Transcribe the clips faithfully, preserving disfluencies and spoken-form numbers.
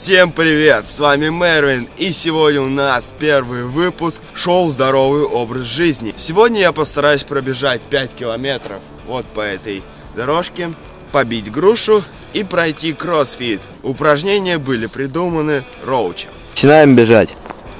Всем привет, с вами Мервин, и сегодня у нас первый выпуск шоу «Здоровый образ жизни». Сегодня я постараюсь пробежать пять километров вот по этой дорожке, побить грушу и пройти кроссфит. Упражнения были придуманы Роучем. Начинаем бежать.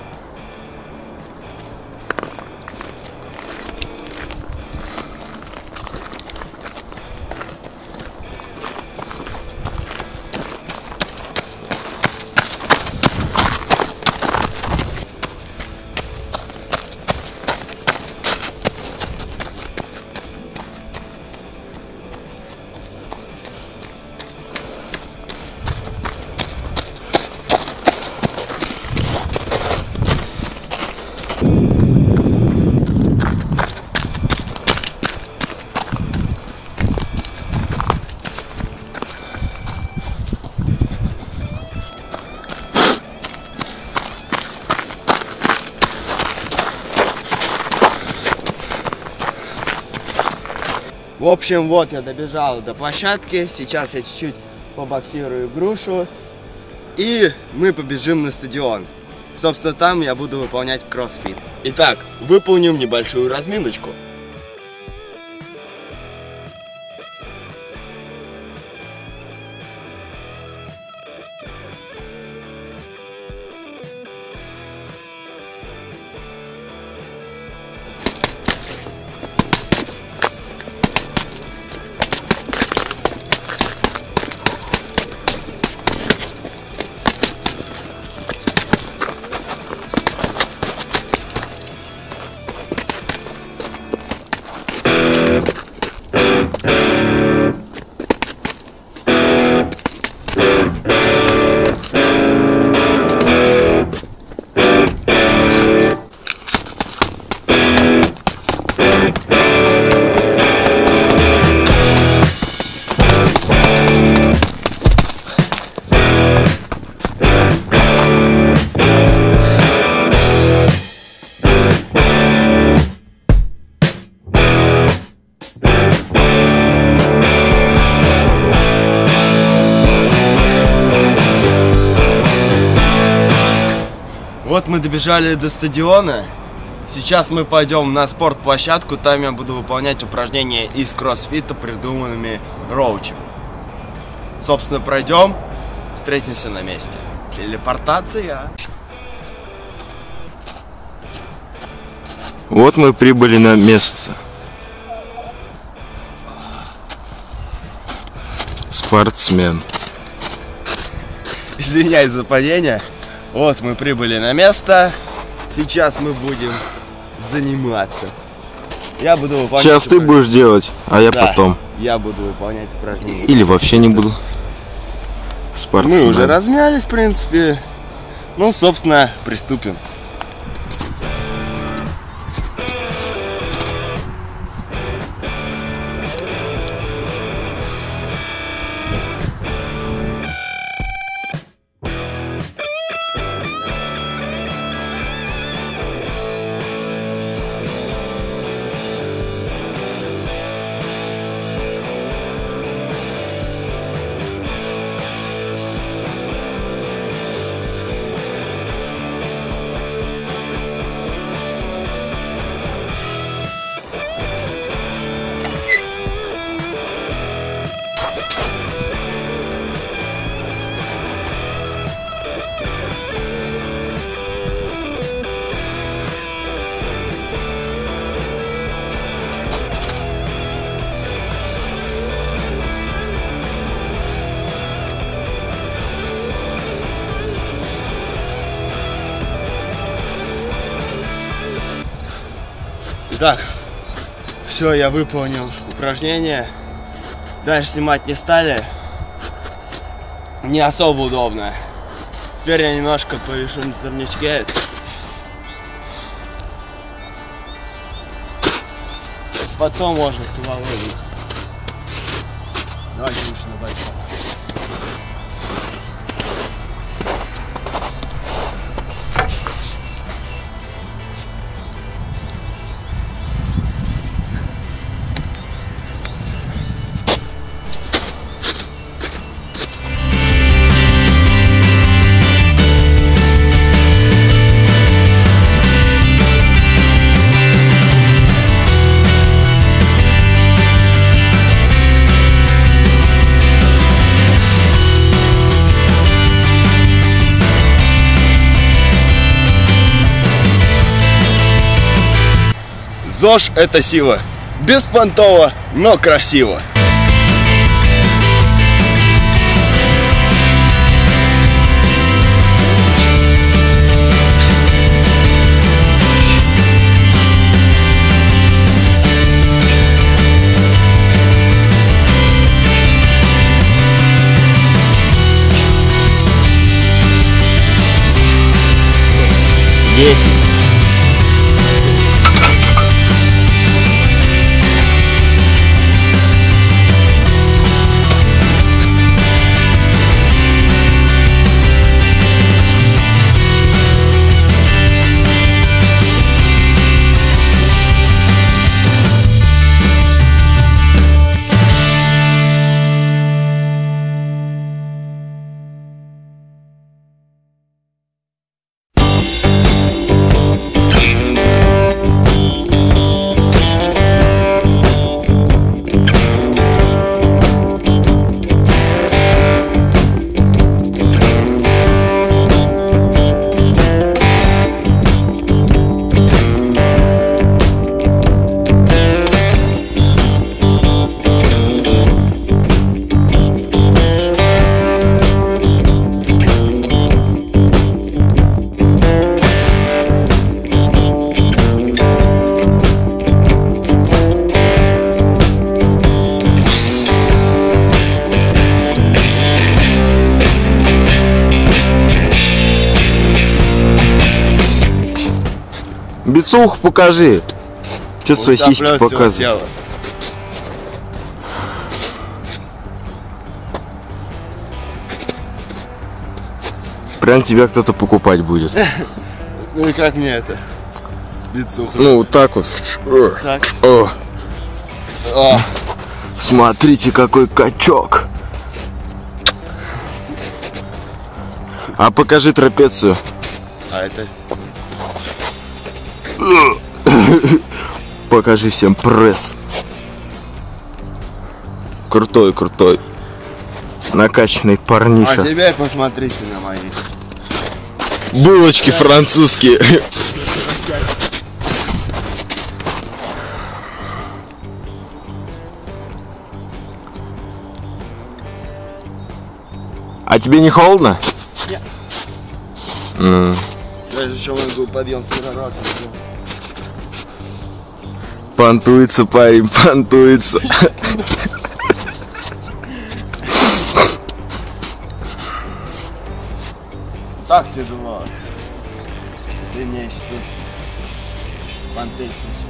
В общем, вот я добежал до площадки, сейчас я чуть-чуть побоксирую грушу, и мы побежим на стадион. Собственно, там я буду выполнять кроссфит. Итак, выполним небольшую разминочку. Вот мы добежали до стадиона. Сейчас мы пойдем на спортплощадку. Там я буду выполнять упражнения из кроссфита, придуманными Роучем. Собственно, пройдем, встретимся на месте. Телепортация. Вот мы прибыли на место. Спортсмен. Извиняюсь за падение. Вот мы прибыли на место. Сейчас мы будем заниматься. Я буду выполнять. Сейчас ты будешь делать, а я да, потом. Я буду выполнять упражнения. Или вообще не буду. Спортсмен. Мы уже размялись, в принципе. Ну, собственно, приступим. Итак, все, я выполнил упражнение. Дальше снимать не стали. Не особо удобно. Теперь я немножко повешу на турничке. Потом можно силовой. Давайте лучше на большом. ЗОЖ – это сила. Беспонтово, но красиво. Десять. Бицуху покажи. Че ты свои сиськи показываешь? Прям тебя кто-то покупать будет. Ну и как мне это? Бицуха. Ну вот так вот. Так. О. О. Смотрите, какой качок. А покажи трапецию. А это? Покажи всем пресс. Крутой, крутой. Накачанный парниша. А теперь посмотрите на мои. Булочки французские. А тебе не холодно? Нет. Mm. Я же еще могу подъем с перероком. Понтуется парень, понтуется. Так тяжело. Ты мне что? Понты.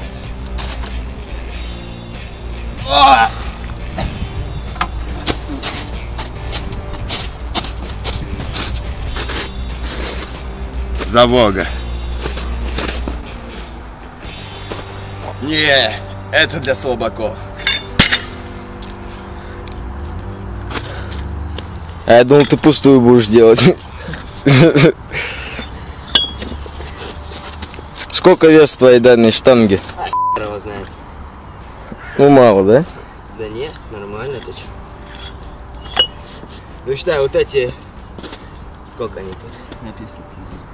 Завога. Не, это для слабаков. А я думал, ты пустую будешь делать. Сколько вес твоей данной штанги? Право знает. Ну мало, да? Да нет, нормально, ты че? Ну считай, вот эти... Сколько они тут написано?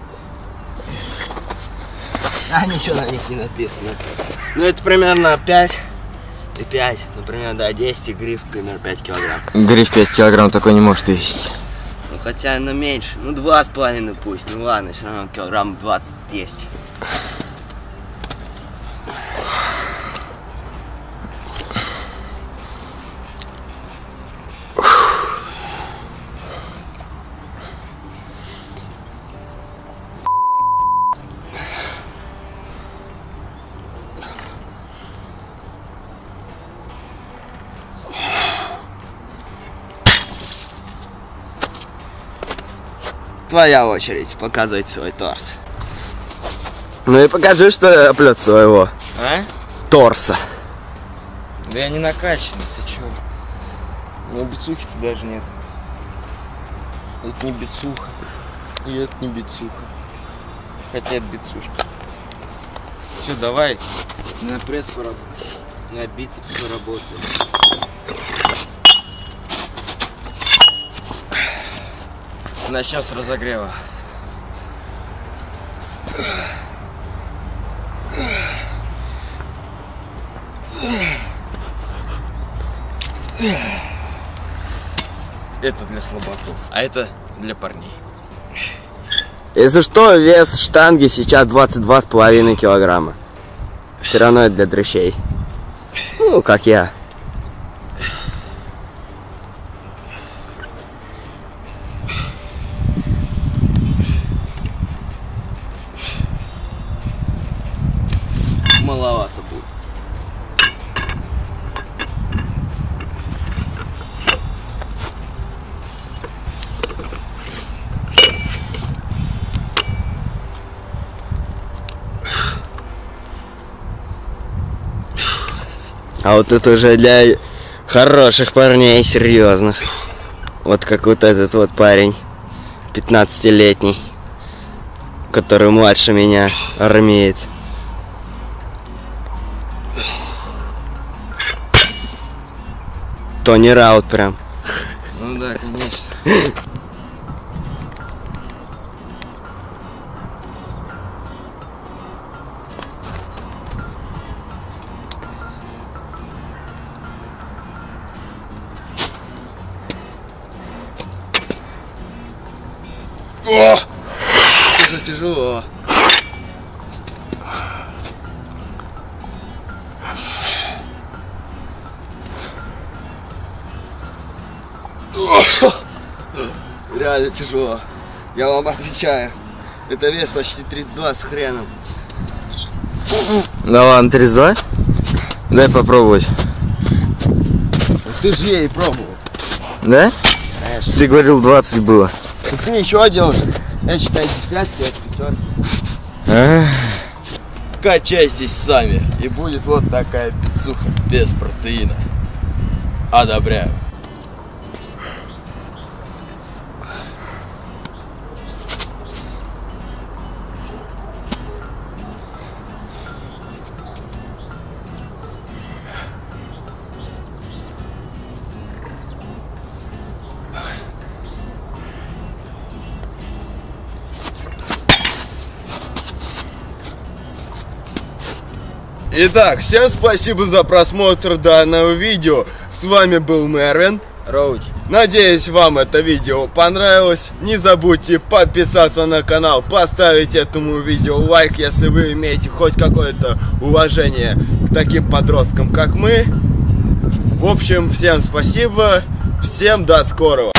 А ничего на них не написано. Ну это примерно пять и пять. Например, да, десять и гриф, примерно пять килограмм. Гриф пять килограмм такой не может весить. Ну хотя оно меньше. Ну два с половиной пусть. Ну ладно, все равно килограмм двадцать есть. Твоя очередь показывать свой торс. Ну и покажи, что я оплет своего А? торса. Да я не накачанный, ты чё? Ну бицухи-то даже нет. Это не бицуха. И это не бицуха. Хотя это бицушка. Все, давай на пресс поработаем. На бицепс поработаем. Начнем с разогрева. Это для слабаков, а это для парней. Если что, вес штанги сейчас двадцать два с половиной килограмма. Все равно это для дрыщей. Ну, как я. Маловато будет. А вот это уже для хороших парней, серьезных. Вот как вот этот вот парень, пятнадцатилетний, который младше меня, армеец. Тони Раут прям. Ну да, конечно. О! Это тяжело. Реально тяжело. Я вам отвечаю. Это вес почти тридцать два с хреном. Да ладно, тридцать два? Дай попробовать. Ты же ей пробовал. Да? Конечно. Ты говорил двадцать было. Ты ничего делаешь. Я считаю десятки, это пятерки. А? Качайтесь сами, и будет вот такая пиццуха без протеина. Одобряю. Итак, всем спасибо за просмотр данного видео. С вами был Мервин. Роуч. Надеюсь, вам это видео понравилось. Не забудьте подписаться на канал, поставить этому видео лайк, если вы имеете хоть какое-то уважение к таким подросткам, как мы. В общем, всем спасибо, всем до скорого.